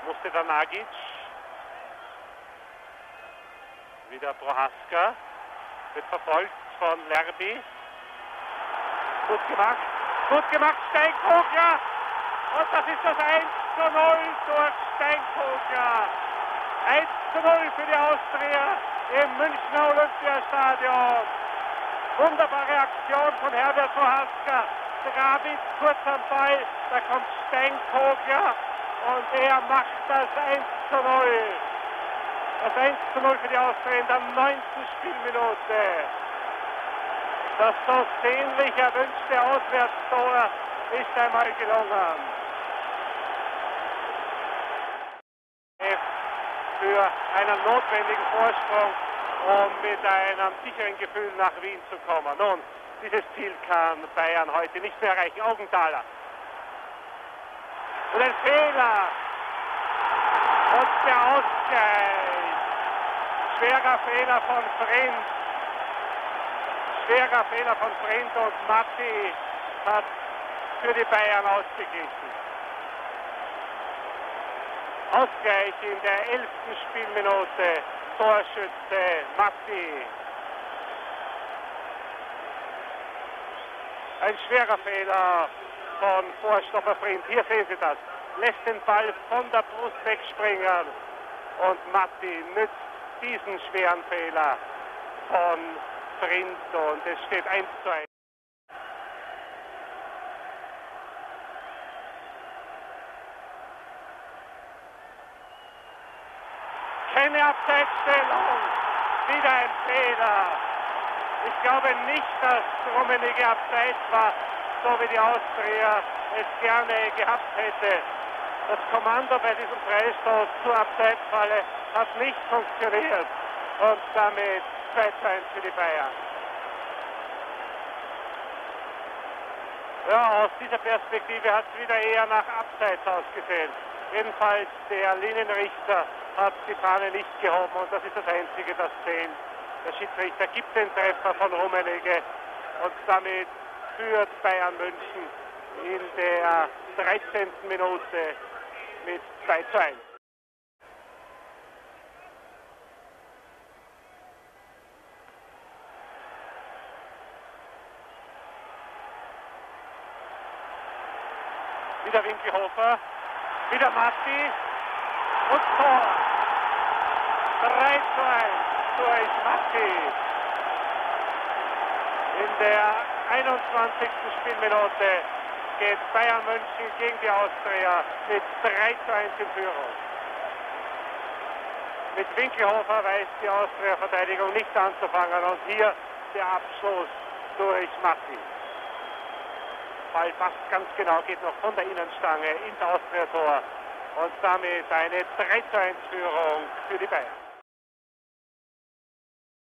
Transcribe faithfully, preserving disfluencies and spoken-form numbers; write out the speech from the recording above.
musste der Nagic. Wieder Prohaska. Wird verfolgt von Lerby. Gut gemacht. Gut gemacht, Steinkogler. Und das ist das eins zu null durch Steinkogler. eins zu null für die Austria im Münchner Olympiastadion. Wunderbare Aktion von Herbert Prohaska. Grabitz kurz am Ball, da kommt Steinkogler und er macht das eins zu null. Das eins zu null für die Austria in der neunten Spielminute. Das so sehnlich erwünschte Auswärtstor ist einmal gelungen. Für einen notwendigen Vorsprung, um mit einem sicheren Gefühl nach Wien zu kommen. Nun, dieses Ziel kann Bayern heute nicht mehr erreichen. Augenthaler. Und ein Fehler. Und der Ausgleich. Schwerer Fehler von Frind. Schwerer Fehler von Frind und Matti hat für die Bayern ausgeglichen. Ausgleich in der elften Spielminute. Torschütze Matti. Ein schwerer Fehler von Vorstopper Frind. Hier sehen Sie das. Lässt den Ball von der Brust wegspringen. Und Matti nützt diesen schweren Fehler von Frind. Und es steht eins zu eins. Keine Abseitsstellung. Wieder ein Fehler. Ich glaube nicht, dass Rummenigge abseits war, so wie die Austria es gerne gehabt hätte. Das Kommando bei diesem Freistoß zur Abseitsfalle hat nicht funktioniert. Und damit zwei zu eins für die Bayern. Ja, aus dieser Perspektive hat es wieder eher nach Abseits ausgesehen. Jedenfalls der Linienrichter hat die Fahne nicht gehoben und das ist das Einzige, das zählt. Der Schiedsrichter gibt den Treffer von Rummenigge und damit führt Bayern München in der dreizehnten Minute mit zwei zu eins. Wieder Winkelhofer, wieder Matti und Tor. drei zu eins. Durch Matti. In der einundzwanzigsten Spielminute geht Bayern München gegen die Austria mit drei zu eins in Führung. Mit Winkelhofer weiß die Austria-Verteidigung nicht anzufangen und hier der Abschluss durch Matti. Ball passt ganz genau, geht noch von der Innenstange ins Austria-Tor und damit eine drei zu eins Führung für die Bayern.